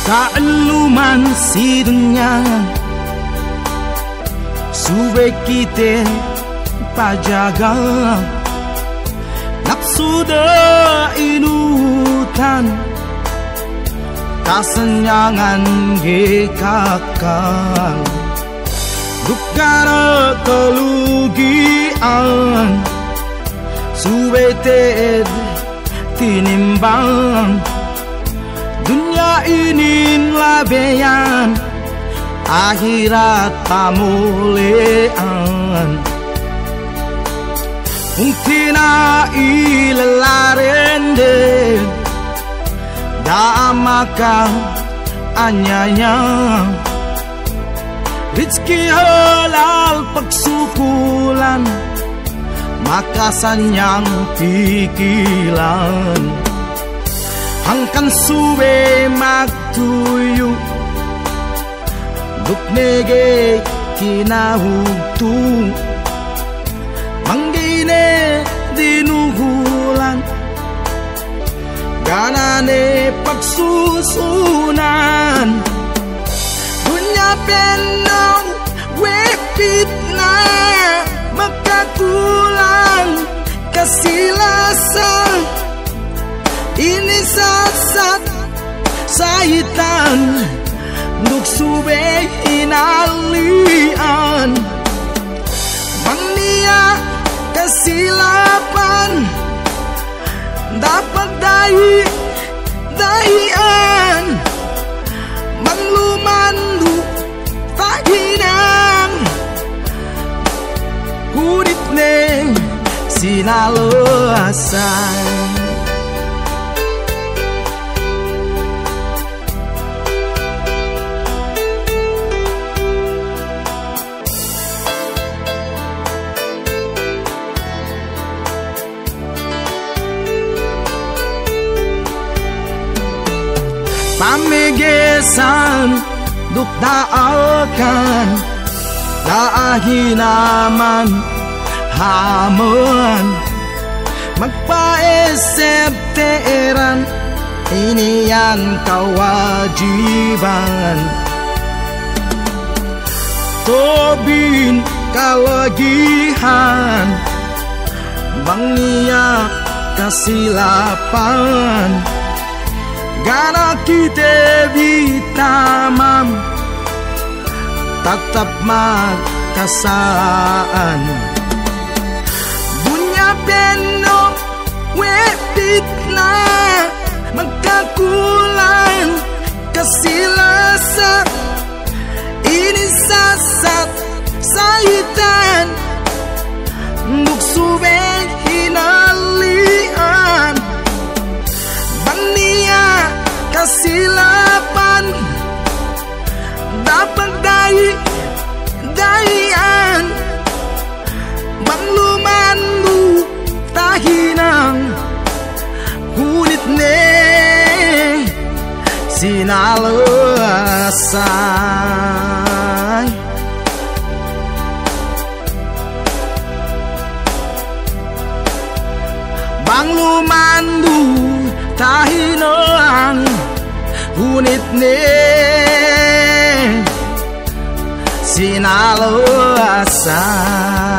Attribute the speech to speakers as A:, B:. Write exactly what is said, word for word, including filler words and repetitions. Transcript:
A: Kaaluman si dunia Sube kita pajaga Nafsu da inutan Kasenyangan gekakang Dukara kelugian Sube ted tinimbang Dunia ini labeyan Akhirat pamulian Mungkina ilalarende Damaka anyanya Rizki halal pagsukulan Maka sanyang pikilan Hangkan sube magtuyo Duknege kinahugtu Manggine dinugulan Ganane pagsusunan Dunya penong wepit na Makakulang kasilasan Ini sasat sayitan Nuk sube inalian Mania kesilapan Dapat dai daian Manglumandu tak hinang Hudip neng sinaloasan Pamigisan dukdaakan Daahinaman hamon Magpaisip teran Ini yang kewajiban Tobin kalagihan Bangiyak kasilapan Gana kita bitamam Tetap makasaan Dunia penuh wepit na Makakulang kasilasan Ini sasat sayitan Nuk sube hinalian Bania kasilapan Dapat dai daian Manglumandu tahinang Kunit ne sinalasan Manglumandu tahinang Kunit ne sinaloasan